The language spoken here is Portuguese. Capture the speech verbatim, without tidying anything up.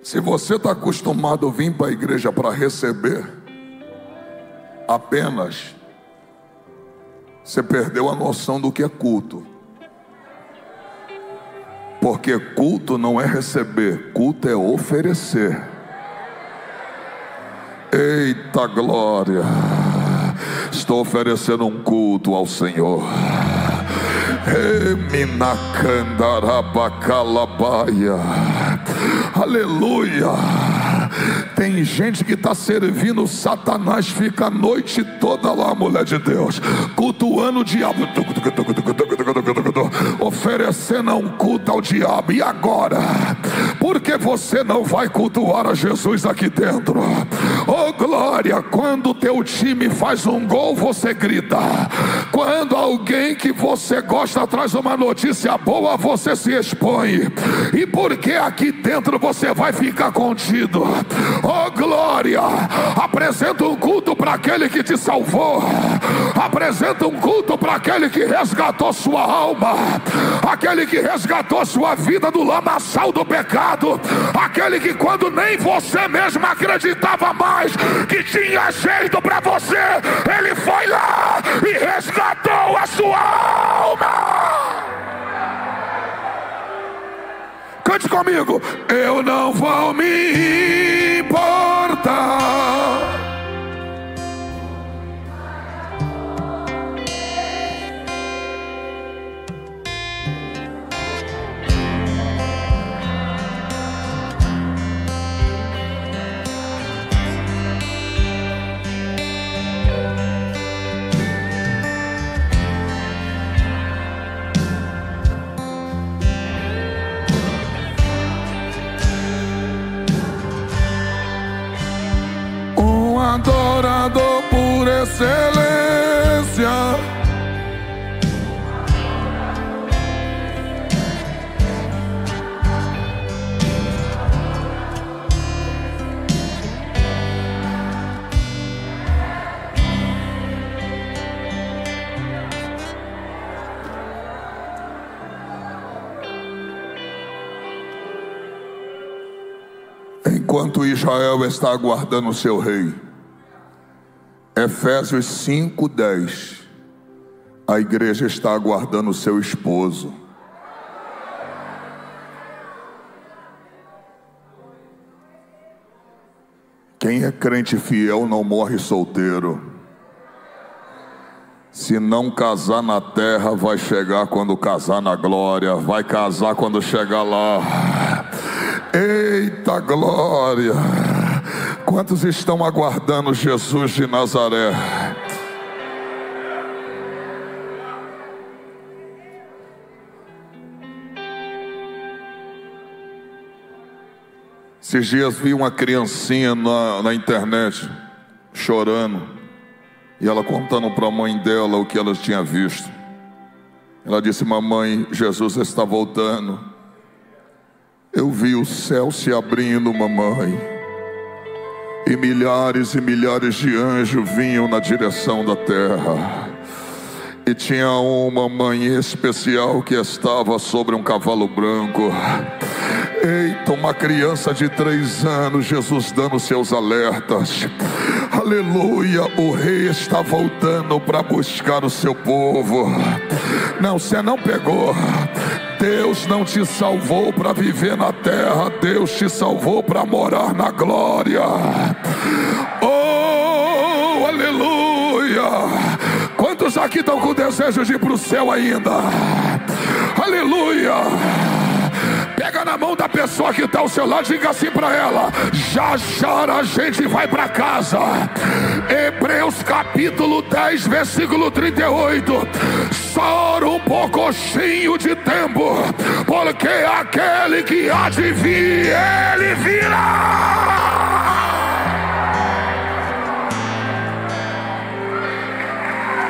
Se você está acostumado a vir para a igreja para receber apenas, você perdeu a noção do que é culto. Porque culto não é receber, culto é oferecer. Eita glória! Estou oferecendo um culto ao Senhor. Eminacandarabacalambaia. Aleluia! Tem gente que está servindo Satanás, fica a noite toda lá, mulher de Deus, cultuando o diabo, oferecendo um culto ao diabo. E agora? Por que você não vai cultuar a Jesus aqui dentro? Oh glória! Quando o teu time faz um gol, você grita. Quando alguém que você gosta traz uma notícia boa, você se expõe. E por que aqui dentro você vai ficar contido? Oh glória! Apresenta um culto para aquele que te salvou. Apresenta um culto para aquele que resgatou sua alma, aquele que resgatou sua vida do lamaçal do pecado, aquele que quando nem você mesmo acreditava mais que tinha jeito para você, ele foi lá e resgatou a sua alma. Cante comigo. Eu não vou me importar. Adorador por excelência, enquanto Israel está aguardando o seu rei. Efésios cinco, dez. A igreja está aguardando o seu esposo. Quem é crente fiel não morre solteiro. Se não casar na terra, vai chegar quando casar na glória. Vai casar quando chegar lá. Eita glória! Quantos estão aguardando Jesus de Nazaré? Esses dias vi uma criancinha na, na internet chorando, e ela contando para a mãe dela o que ela tinha visto. Ela disse: mamãe, Jesus está voltando. Eu vi o céu se abrindo, mamãe, e milhares e milhares de anjos vinham na direção da terra. E tinha uma mãe especial que estava sobre um cavalo branco. Eita, uma criança de três anos, Jesus dando seus alertas. Aleluia, o rei está voltando para buscar o seu povo. Não, você não pegou. Deus não te salvou para viver na terra, Deus te salvou para morar na glória. Oh, aleluia! Quantos aqui estão com desejo de ir para o céu ainda? Aleluia! Pega na mão da pessoa que está ao seu lado e diga assim para ela: já já a gente vai para casa. Hebreus capítulo dez, versículo trinta e oito. Só um pouquinho de tempo, porque aquele que há de vir, ele virá.